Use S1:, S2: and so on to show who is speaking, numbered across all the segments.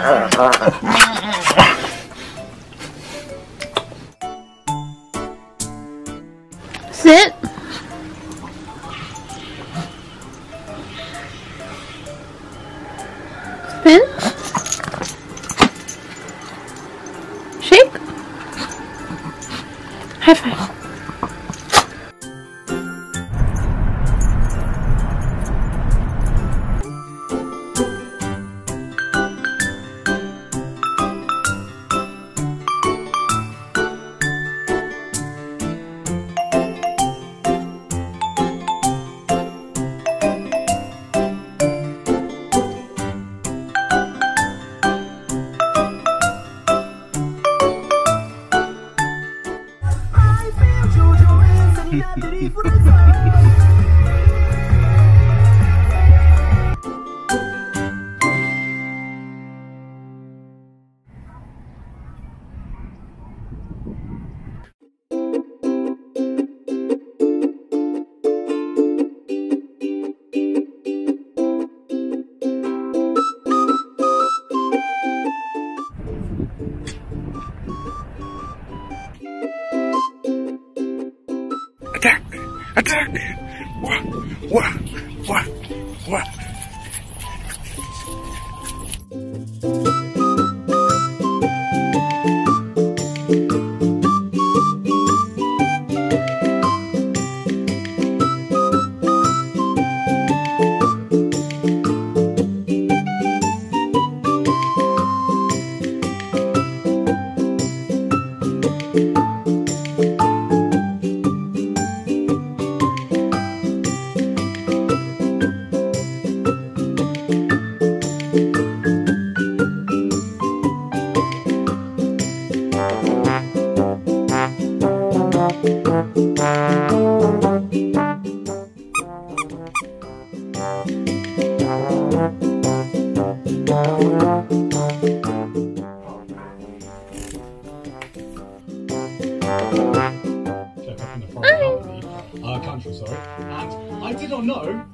S1: Sit. Spin. Shake. High five.
S2: Attack! Attack! What? What? What? What?
S3: Country, sorry. And I did not know.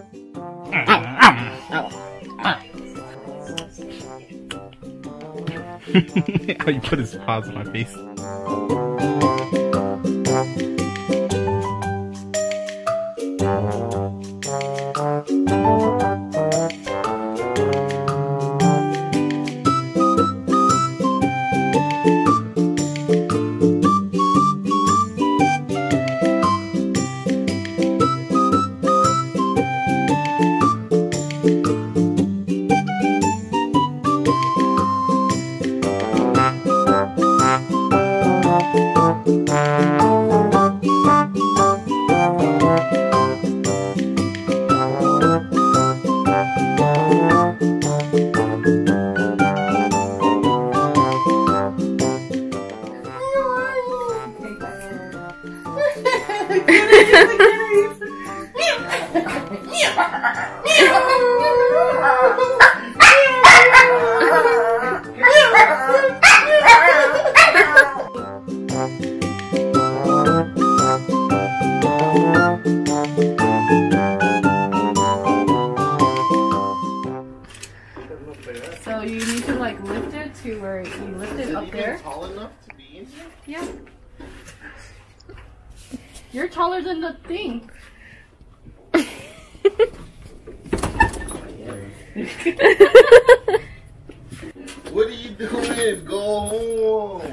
S2: Oh, you put his paws on my face.
S1: So you need to like lift it to where you lift it up there.
S4: Tall enough to be in here?
S1: Yeah. You're taller than the thing.
S4: What are you doing? Go home.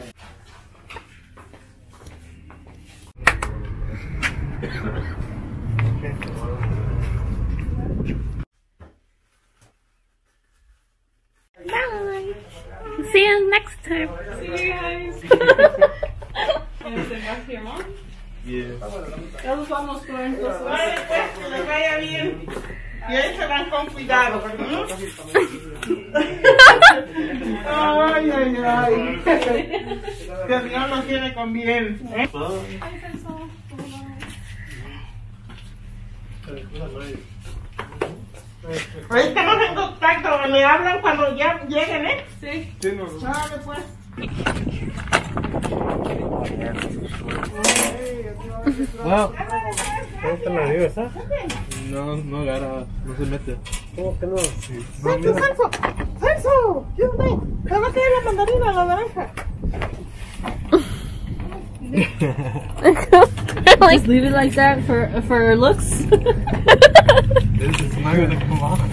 S1: Bye. See you next time.
S5: See you guys. ¿Quieres ir más que más? Ya los vamos con entonces. Vale, pues, que les vaya bien. Y ahí se van con cuidado. Ay, ay, ay. Que Dios nos tiene con bien. ¿Eh? Ahí estamos en contacto. Me hablan cuando ya lleguen, ¿eh? Sí. Vale, pues.
S6: Wow. ¿Cómo está la vida, esa? No, no agarra, no se mete. ¿Cómo que no? Sí.
S5: Salto, salto. eso? Dios mío, me va a caer la mandarina, la naranja.
S1: Just leave it like that for looks.
S6: This is not gonna come on.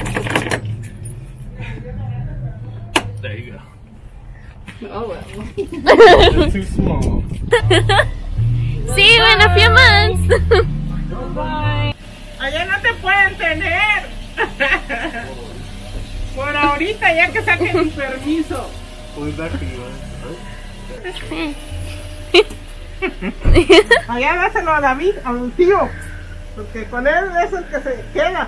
S6: There you go.
S1: Oh well.
S6: It's too small.
S7: See you in a few months.
S5: Bye. Allá no te pueden tener. Por ahorita ya que saquen mi permiso. Allá dáselo a David, a mi tío. Porque con él es el que se queda.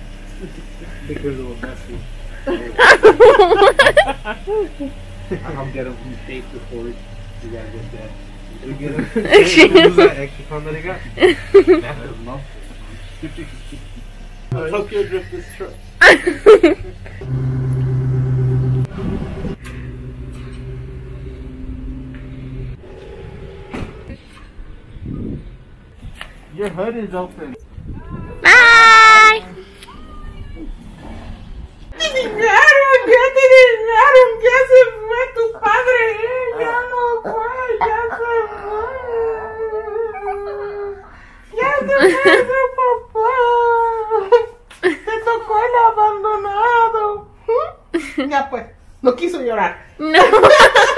S6: I'll get him from the States before you guys get that. We get him. Who's that extra fun that he got? That's enough. Tokyo Drift this truck. Your hood is open.
S7: Bye.
S5: ¡Te dijeron! ¡Ya te dijeron! ¡Ya se fue tu padre! ¡Ya no fue! ¡Ya se fue! ¡Ya se fue su papá! ¡Te tocó el abandonado! Ya pues, no quiso llorar.
S7: No.